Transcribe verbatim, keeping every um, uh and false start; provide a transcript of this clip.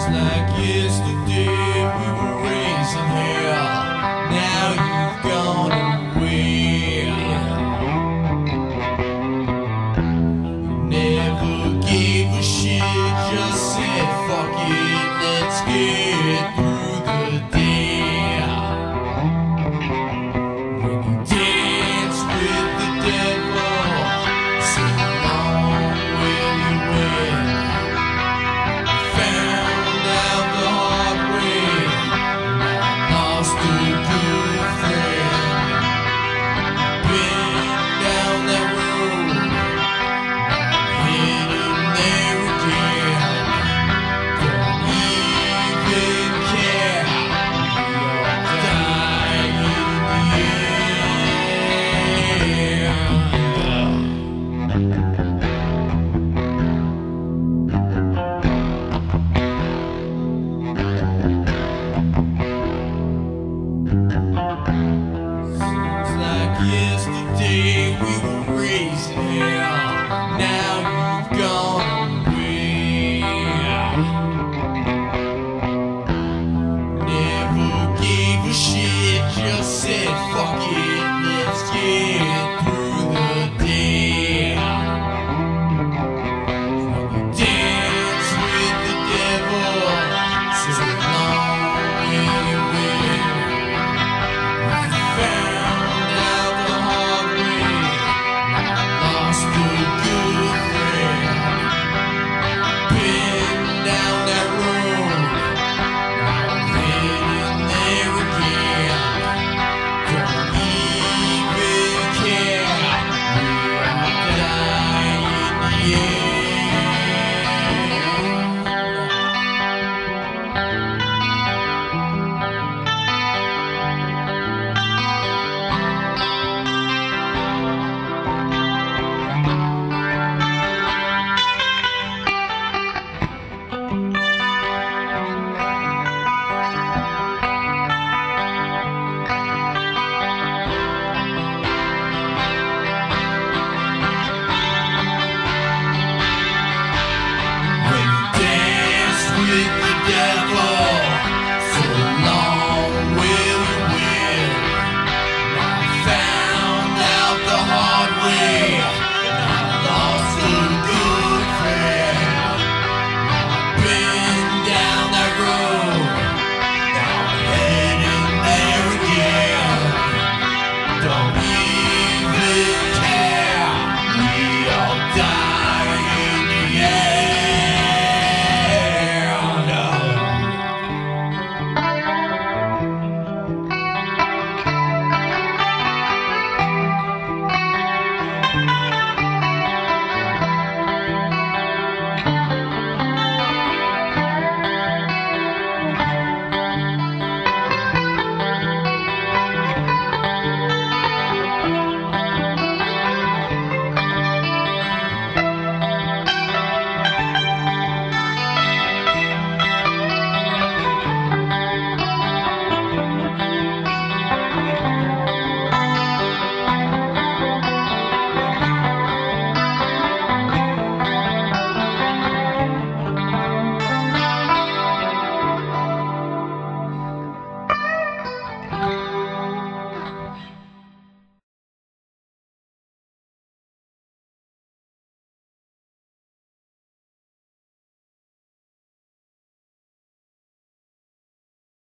like yesterday we were raising hell. Now you've gone away. Never gave a shit, just said fuck it, let's get through the day. When you dance with the devil, so long will you win. Found out the hard way, lost a good friend. Been down that road, heading there again. Don't even care, you'll die in the Seems like yesterday we were raising hell. Now you've gone away. Never gave a shit, just said fuck it, let's get through the day. When you dance with the devil, so long will you win. Found out the hard way, lost a good friend. Been down that road, heading there again. Don't even care, we'll die in the end. When you dance with the devil,